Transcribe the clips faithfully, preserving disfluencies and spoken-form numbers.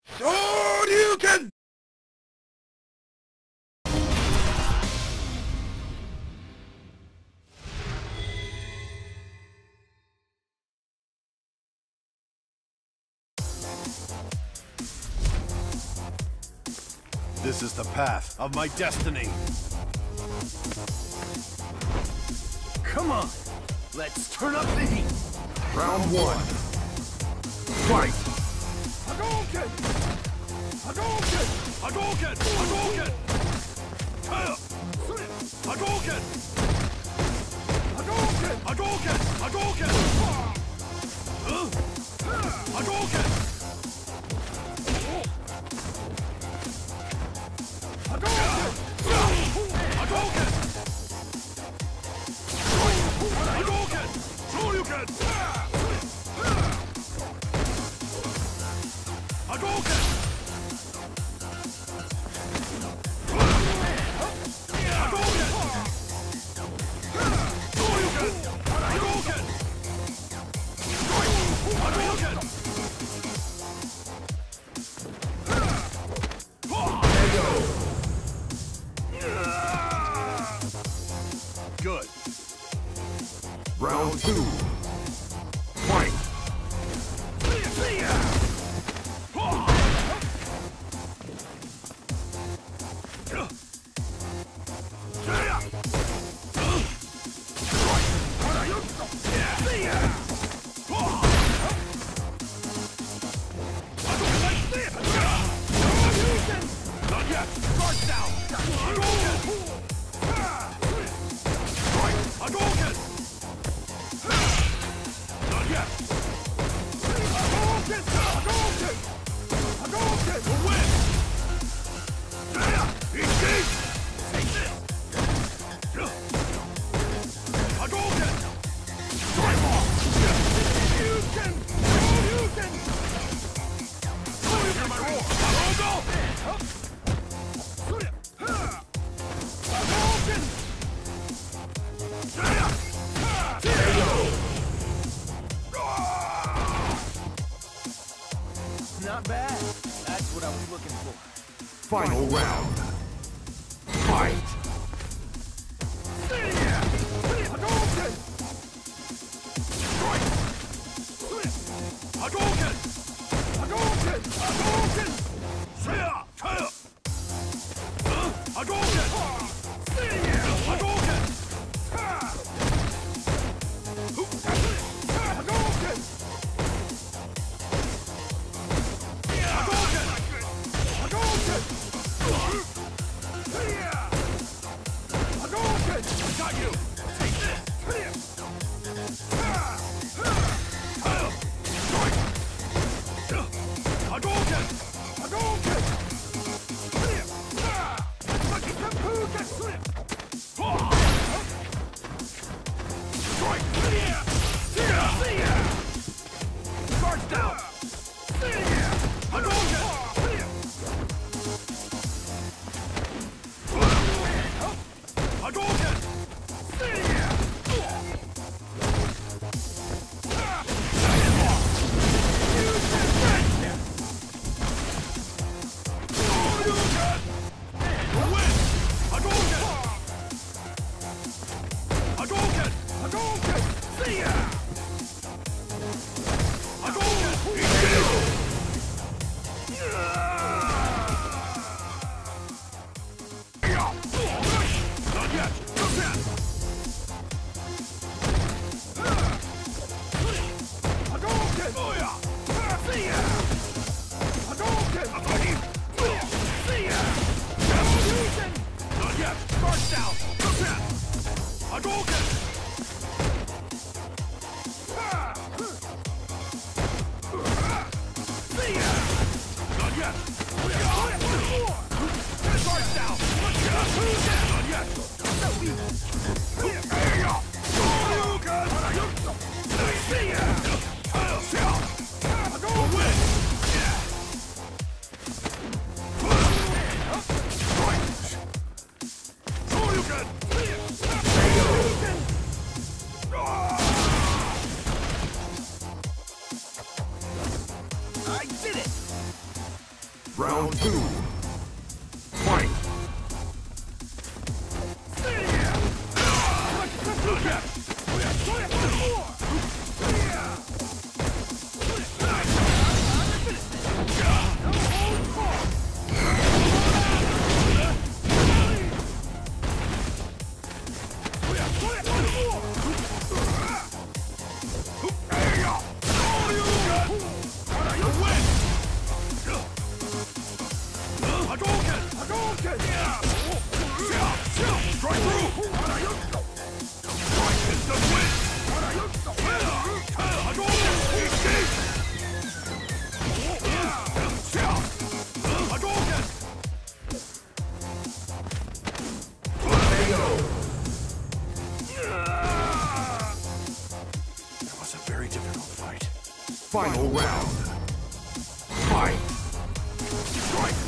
Shoryuken! This is the path of my destiny. Come on, let's turn up the heat. Round one. Fight! Hadouken! Hadouken! Hadouken! Hadouken! Taya! Hadouken! Hadouken! Hadouken! Hadouken! Huh? Hadouken! Hadouken! Hadouken! Hadouken! Shoryuken! Hadouken! Hadouken! Shoryuken! Hadouken! Hadouken! Good. Round two. Fight! Not yet! Guard down! Hadouken! Hadouken! Not yet! Hadouken! Hadouken! Hadouken! To win! He's deep! Take this! Hadouken! Drive off! Hadouken! Hadouken! Hear my roar! Hadouken! Hadouken! Not bad. That's what I was looking for. Final round. Fight! Hadouken! Hadouken! Hadouken! Hadouken! Shia! Shia! Huh? Hadouken! Hadouken! Hadouken! Hadouken! Hadouken! I got you! Take this! Hadouken! Hadouken! Guards down! Hadouken! Hadouken! Hadouken! Hadouken! See ya! Hadouken! Not yet! Not yet! Hadouken! See ya! Hadouken! See ya! Hadouken! Not yet! Guard down! Not yet! Hadouken! See ya! Not yet! Guard down! Not yet! See ya! Hadouken! Win! Shoryuken! I did it! Round two. Fight! Final round. Fight! Strike!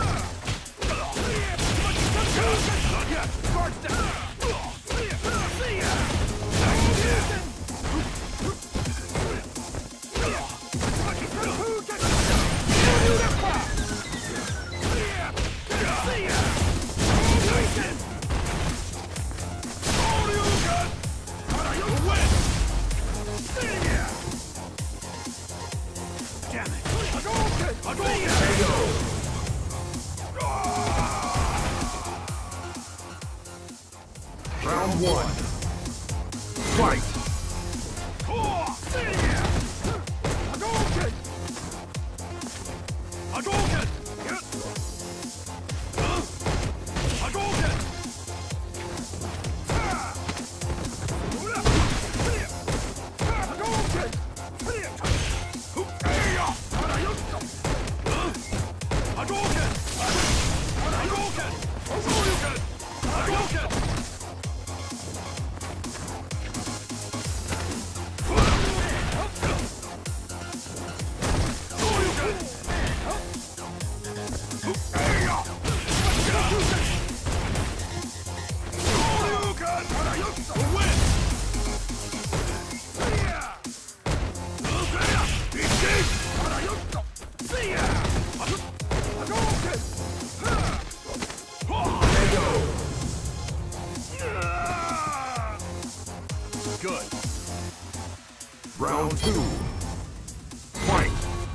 Round one. Fight! Good. Round two. Fight!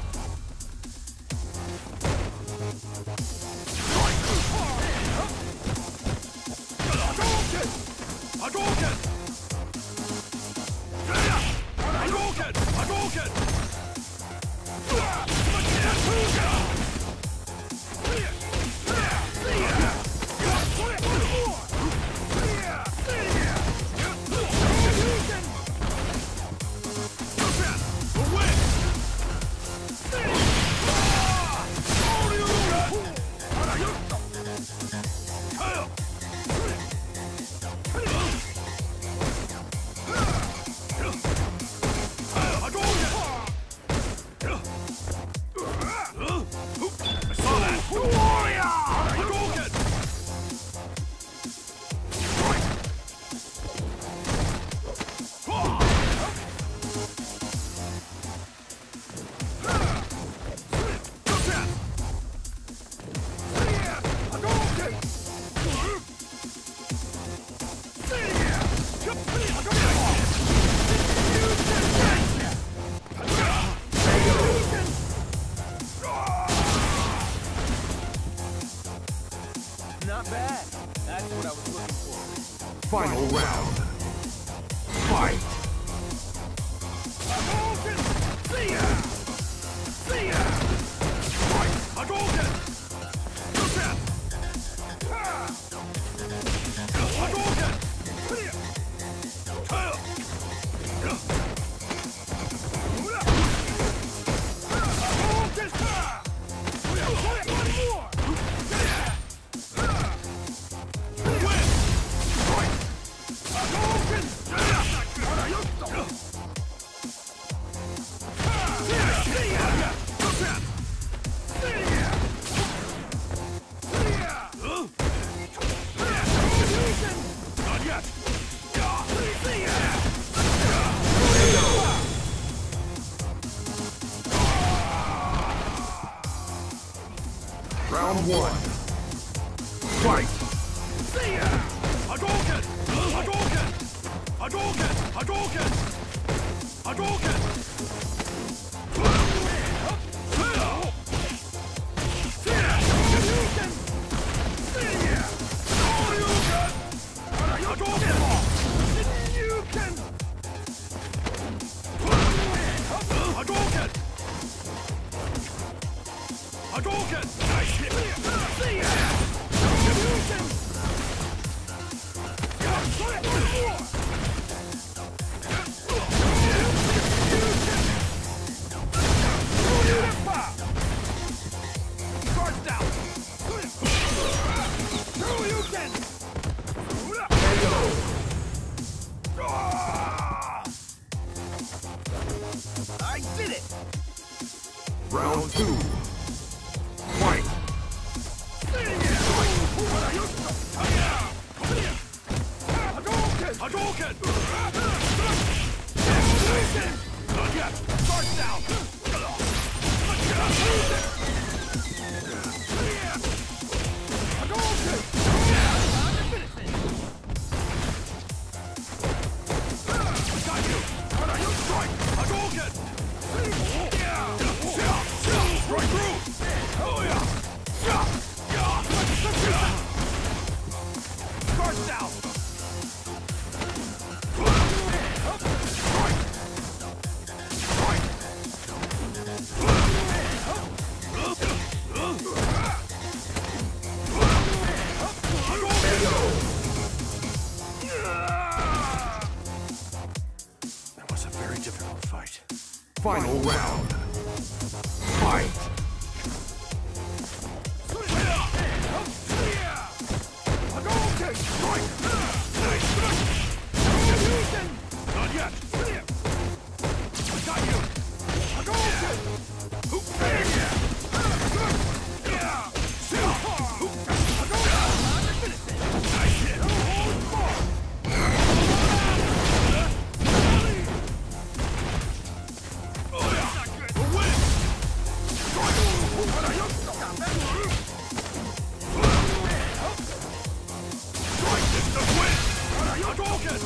Not bad. That's what I was looking for. Final round. Fight! Round one. Fight! See ya! Hadouken! Hadouken! Hadouken! Hadouken! Hadouken! Hadouken! Nice hit! See ya! Hadouken! Guard down! Hadouken! I did it! Round two. Fight! Hadouken! Hadouken! Not yet! Guard down! Hadouken! Got you! Strike! Hadouken! Right through! Oh yeah! Guard down! That was a very difficult fight. Final round. Fight! Hadouken! Strike! Nice! Not yet! Got you! Hadouken! Nice hit! The win! Strike is the win! Hadouken!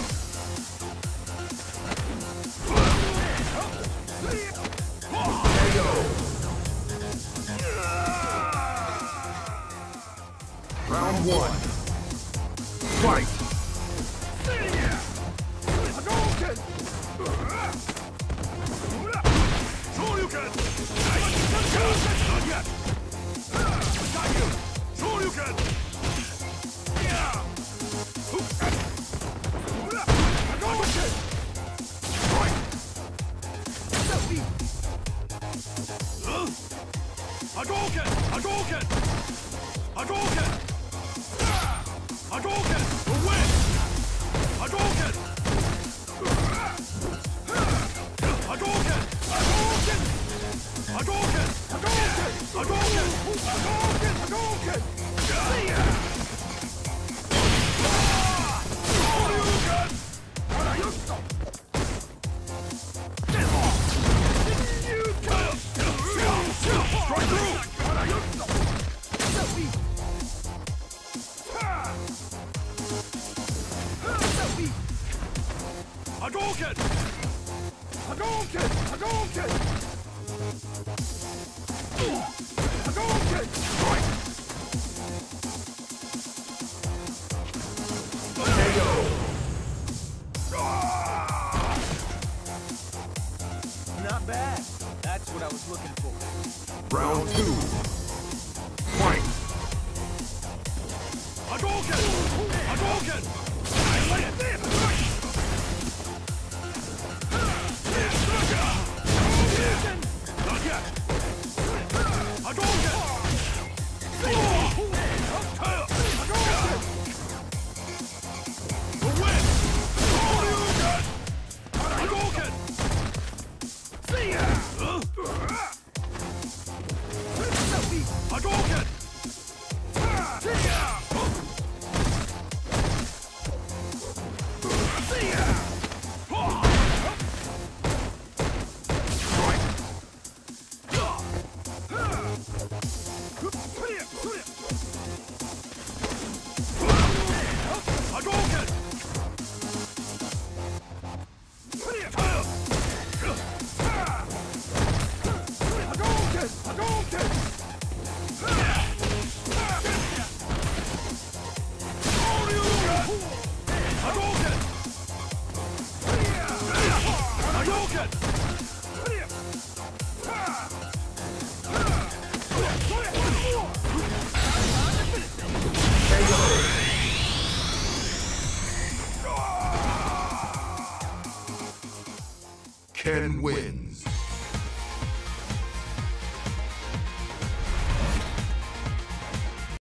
Round one. Fight! Hadouken! Shoryuken! Not yet! Got you! Shoryuken! Hadouken! Strike! Hadouken! Hadouken! Hadouken! Hadouken! The win! Hadouken! Hadouken! Hadouken! Hadouken! Hadouken! Hadouken! Hadouken! Hadouken! See ya! Shoryuken! Strike through! Hadouken! Hadouken! Hadouken! Hadouken! Strike! K O! Not bad. That's what I was looking for. Round two. Fight! Hadouken! Hadouken! I like this! Not yet! Hadouken! Hadouken! The win! Hadouken! See ya! Hadouken! See ya! See ya! Strike! Hadouken! Hadouken! Ken wins.